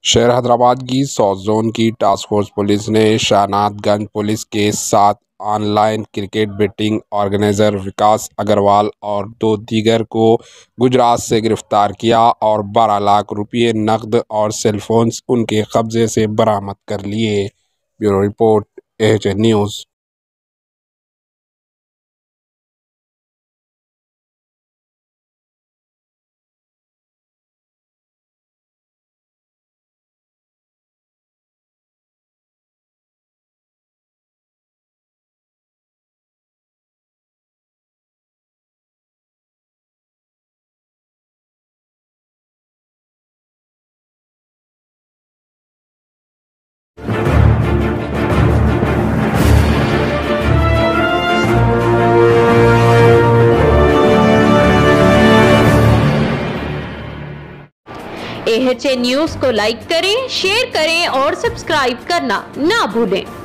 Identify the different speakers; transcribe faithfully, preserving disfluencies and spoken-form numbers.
Speaker 1: शहर हैदराबाद की south zone की टास्क फोर्स पुलिस ने शाहनादगंज पुलिस के साथ online cricket betting organiser Vikas Agarwal और दो दीगर को गुजरात से गिरफ्तार किया और बारह लाख रुपये नकद और सेलफोन्स उनके कब्जे से बरामद कर लिए। Bureau report, H N news.
Speaker 2: A H N news को लाइक करें, शेयर करें और सब्सक्राइब करना ना भूलें।